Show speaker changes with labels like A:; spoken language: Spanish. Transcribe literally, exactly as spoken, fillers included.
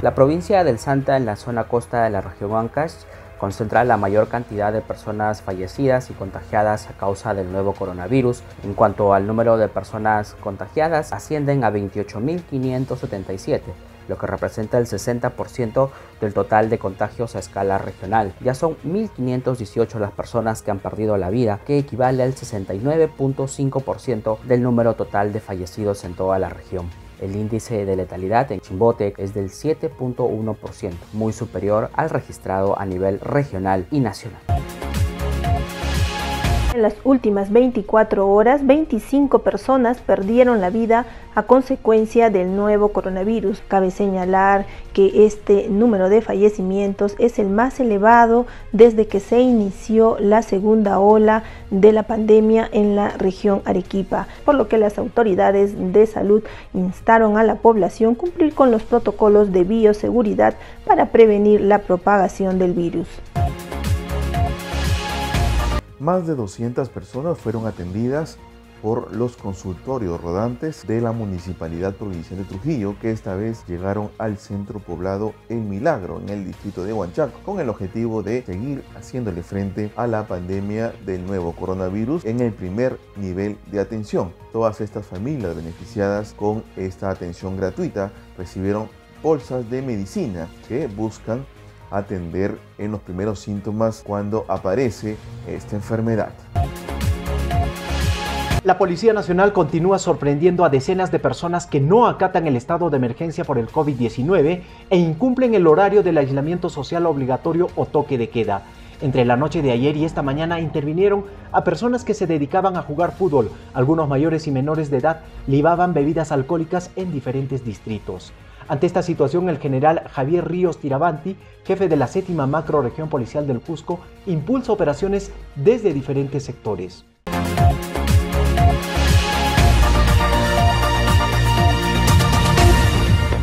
A: La provincia del Santa, en la zona costa de la región Ancash, concentra la mayor cantidad de personas fallecidas y contagiadas a causa del nuevo coronavirus. En cuanto al número de personas contagiadas, ascienden a veintiocho mil quinientos setenta y siete, lo que representa el sesenta por ciento del total de contagios a escala regional. Ya son mil quinientos dieciocho las personas que han perdido la vida, que equivale al sesenta y nueve punto cinco por ciento del número total de fallecidos en toda la región. El índice de letalidad en Chimbote es del siete punto uno por ciento, muy superior al registrado a nivel regional y nacional.
B: En las últimas veinticuatro horas, veinticinco personas perdieron la vida a consecuencia del nuevo coronavirus. Cabe señalar que este número de fallecimientos es el más elevado desde que se inició la segunda ola de la pandemia en la región Arequipa, por lo que las autoridades de salud instaron a la población a cumplir con los protocolos de bioseguridad para prevenir la propagación del virus.
C: Más de doscientas personas fueron atendidas por los consultorios rodantes de la Municipalidad Provincial de Trujillo, que esta vez llegaron al centro poblado El Milagro, en el distrito de Huanchaco, con el objetivo de seguir haciéndole frente a la pandemia del nuevo coronavirus en el primer nivel de atención. Todas estas familias beneficiadas con esta atención gratuita recibieron bolsas de medicina que buscan atender en los primeros síntomas cuando aparece esta enfermedad.
D: La Policía Nacional continúa sorprendiendo a decenas de personas que no acatan el estado de emergencia por el COVID diecinueve e incumplen el horario del aislamiento social obligatorio o toque de queda. Entre la noche de ayer y esta mañana intervinieron a personas que se dedicaban a jugar fútbol. Algunos mayores y menores de edad libaban bebidas alcohólicas en diferentes distritos. Ante esta situación, el general Javier Ríos Tirabanti, jefe de la séptima macro región policial del Cusco, impulsa operaciones desde diferentes sectores.